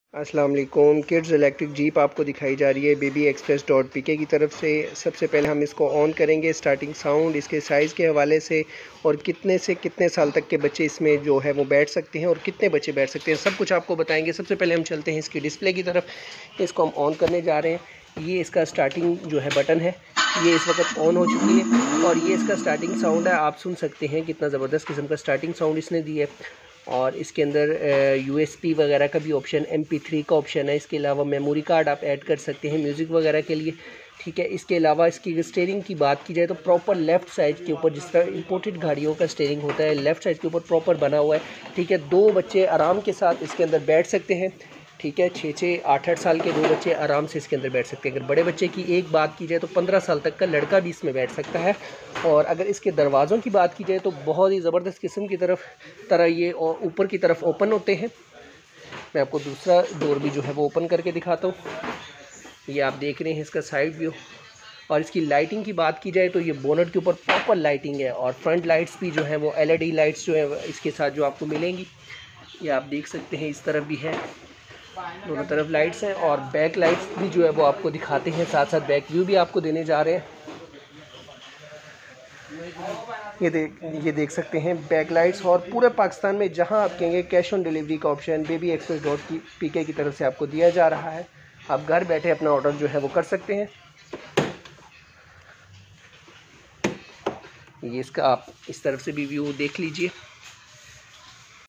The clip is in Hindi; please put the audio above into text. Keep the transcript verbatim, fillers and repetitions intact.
अस्सलाम वालेकुम। किड्स इलेक्ट्रिक जीप आपको दिखाई जा रही है baby express dot P K की तरफ से। सबसे पहले हम इसको ऑन करेंगे। स्टार्टिंग साउंड, इसके साइज़ के हवाले से और कितने से कितने साल तक के बच्चे इसमें जो है वो बैठ सकते हैं और कितने बच्चे बैठ सकते हैं, सब कुछ आपको बताएंगे। सबसे पहले हम चलते हैं इसकी डिस्प्ले की तरफ। इसको हम ऑन करने जा रहे हैं। ये इसका स्टार्टिंग जो है बटन है, ये इस वक्त ऑन हो चुकी है और ये इसका स्टार्टिंग साउंड है। आप सुन सकते हैं कितना ज़बरदस्त किस्म का स्टार्टिंग साउंड इसने दी है। और इसके अंदर यूएसबी वगैरह का भी ऑप्शन, एम पी थ्री का ऑप्शन है। इसके अलावा मेमोरी कार्ड आप ऐड कर सकते हैं म्यूज़िक वगैरह के लिए, ठीक है। इसके अलावा इसकी स्टीयरिंग की बात की जाए तो प्रॉपर लेफ़्ट साइड के ऊपर, जिस तरह इंपोर्टेड गाड़ियों का स्टीयरिंग होता है, लेफ़्ट साइड के ऊपर प्रॉपर बना हुआ है, ठीक है। दो बच्चे आराम के साथ इसके अंदर बैठ सकते हैं, ठीक है। छः छः आठ आठ साल के दो बच्चे आराम से इसके अंदर बैठ सकते हैं। अगर बड़े बच्चे की एक बात की जाए तो पंद्रह साल तक का लड़का भी इसमें बैठ सकता है। और अगर इसके दरवाज़ों की बात की जाए तो बहुत ही ज़बरदस्त किस्म की तरफ तरह ये और ऊपर की तरफ ओपन होते हैं। मैं आपको दूसरा डोर भी जो है वो ओपन करके दिखाता हूँ। ये आप देख रहे हैं इसका साइड व्यू। और इसकी लाइटिंग की बात की जाए तो ये बोनट के ऊपर प्रॉपर लाइटिंग है और फ्रंट लाइट्स भी जो है वो एल ई डी लाइट्स जो है इसके साथ जो आपको मिलेंगी, ये आप देख सकते हैं। इस तरफ भी है, दोनों तरफ लाइट्स हैं। और बैक लाइट्स भी जो है वो आपको दिखाते हैं, साथ साथ बैक व्यू भी आपको देने जा रहे हैं। ये देख ये देख सकते हैं बैक लाइट्स। और पूरे पाकिस्तान में जहां आप कहेंगे कैश ऑन डिलीवरी का option baby express dot P K की तरफ से आपको दिया जा रहा है। आप घर बैठे अपना ऑर्डर जो है वो कर सकते हैं। ये इसका आप इस तरफ से भी व्यू देख लीजिए।